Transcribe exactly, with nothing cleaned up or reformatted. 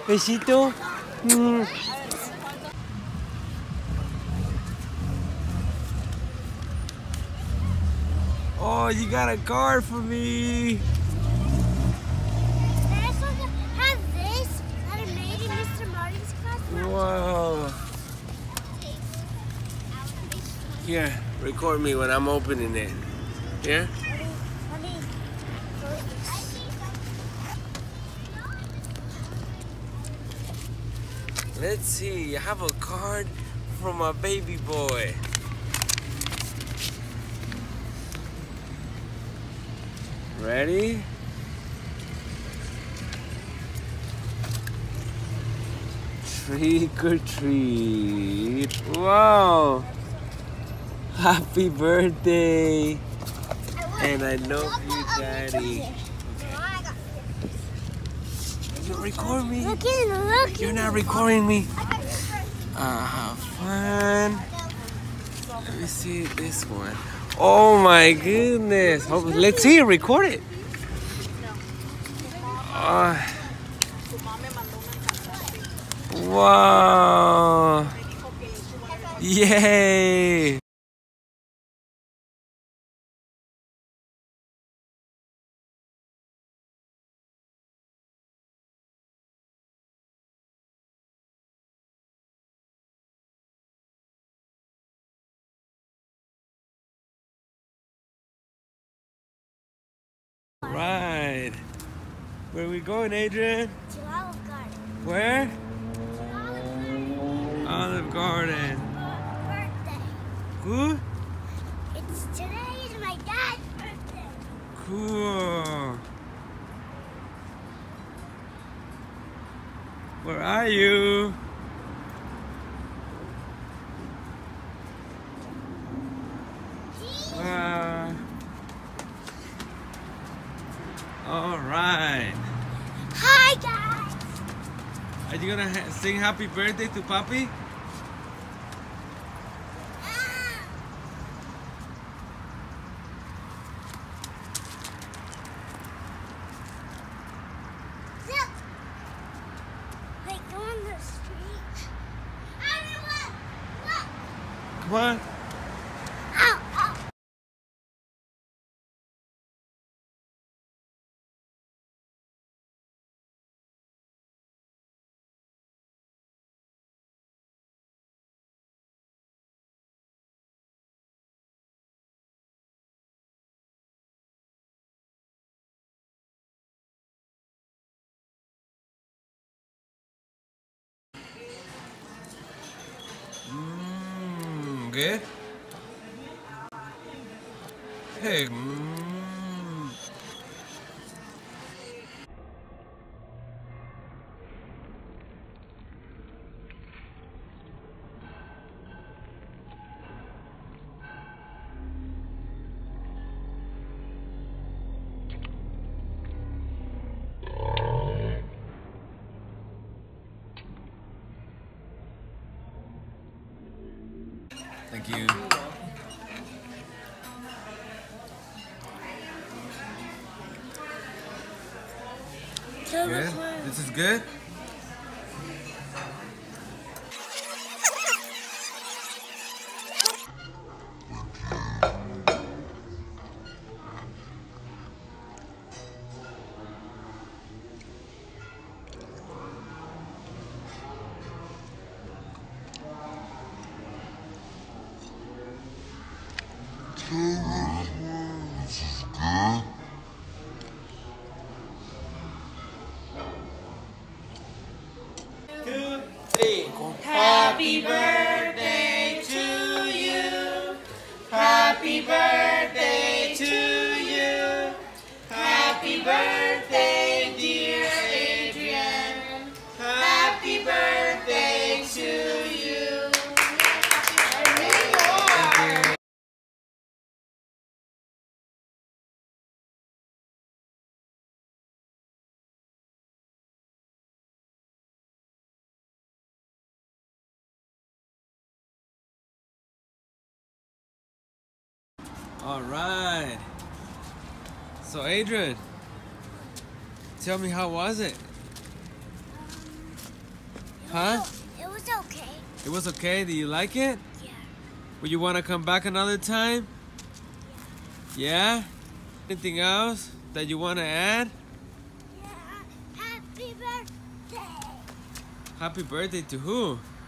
Besito. Mm. Oh, you got a card for me. I also have this that I made in Mister Martin's class. Wow. Here, record me when I'm opening it. Yeah? Let's see, I have a card from my baby boy. Ready? Trick or treat. Wow! Happy birthday! And I love you, Daddy. You record me? Look in, look. You're not recording me. Uh, have fun. Let me see this one. Oh my goodness. Oh, let's see, record it. Uh, wow. Yay. Right. Where are we going, Adrian? To Olive Garden. Where? To Olive Olive Garden. Garden. Birthday. Who? It's today is my dad's birthday. Cool. Where are you? Uh, all right. Hi guys. Are you gonna ha sing happy birthday to Papi? Ah. Look. Like on the street. Everyone, look. Come on. Ow, ow. Mmm, good. Hey, mmm. Thank you. Good? This is good? This is good. Two, three. Happy birthday to you. Happy birthday to you. Happy birthday, dear Adrian. Happy birthday to you. All right. So Adrian, tell me, how was it? Huh? It was okay. It was okay? Do you like it? Yeah. Would you want to come back another time? Yeah? Anything else that you want to add? Yeah. Happy birthday. Happy birthday to who?